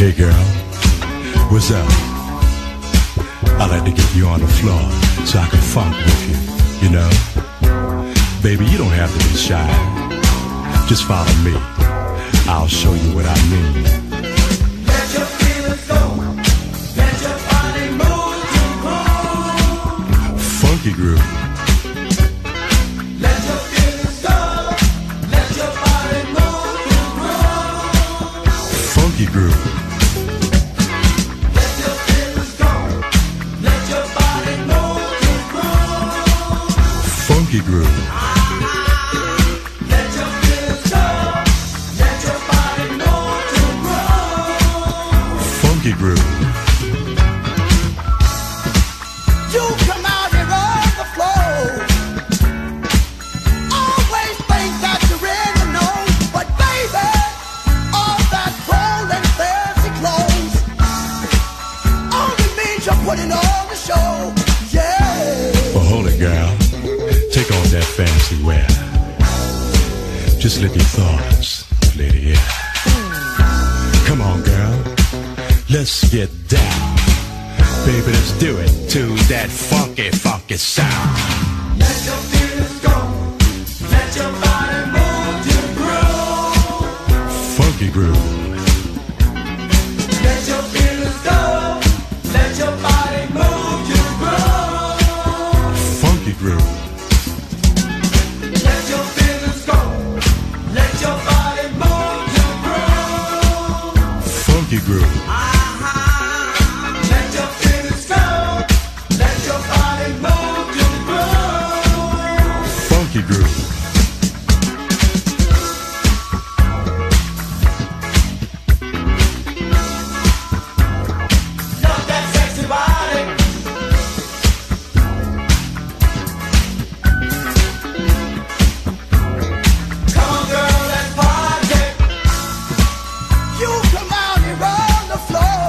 Hey girl, what's up? I like to get you on the floor so I can funk with you, you know? Baby, you don't have to be shy. Just follow me. I'll show you what I mean. Let your feelings go. Let your body move to groove. Funky groove. Let your feelings go. Let your body move to groove. Funky groove. Let your feelings go. Let your body move to groove. Funky groove. Let your feelings go. Let your body move to groove. Funky groove. You come out here on the floor. Always think that you're in the know, but baby, all that gold and fancy clothes only means you're putting on the show. Yeah. Well, hold it, girl. Take off that fancy wear. Just let your thoughts play the air. Come on, girl. Let's get down. Baby, let's do it to that funky, funky sound. Let your feelings go. Let your body move to groove. Funky groove. Let your feelings go. Let your body move to groove. Funky groove. Let your feelings go. Let your body move to groove. Funky groove. Let your feelings go. Let your body move to groove. Funky groove. Love that sexy body. Come on, girl, let's party. You come out here on the floor.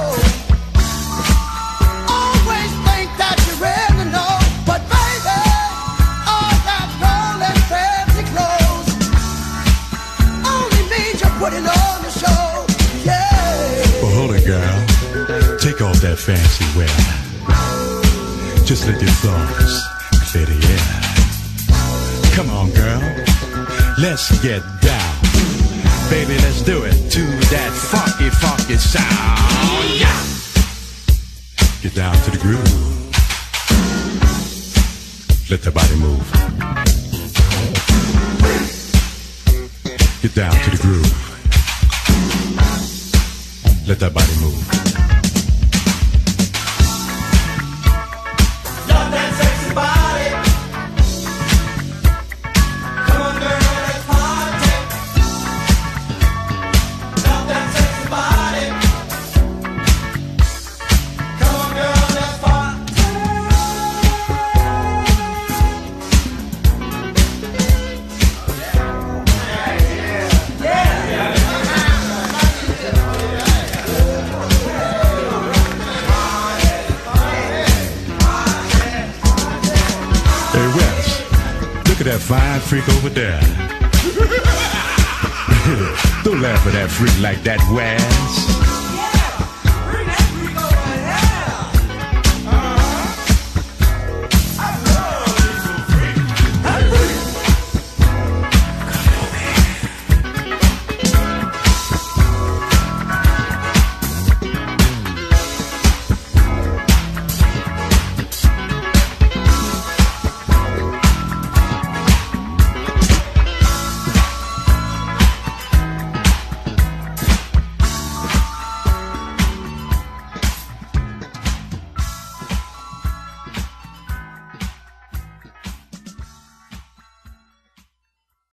Always think that you're in the know, but baby, all that gold and fancy clothes only means you're putting on the show. Yeah. Well, hold it, girl. Take off that fancy wear. Just let your thoughts clear the air. Come on, girl. Let's get down. Baby, let's do it to that funky, funky sound. Yeah. Get down to the groove. Let the body move. Get down to the groove. Let that body move. Love that sexy body. Come on, girl, let's party. Love that sexy body. Come on, girl, let's party. Hey, Wes, look at that fine freak over there. Don't laugh at that freak like that, Wes.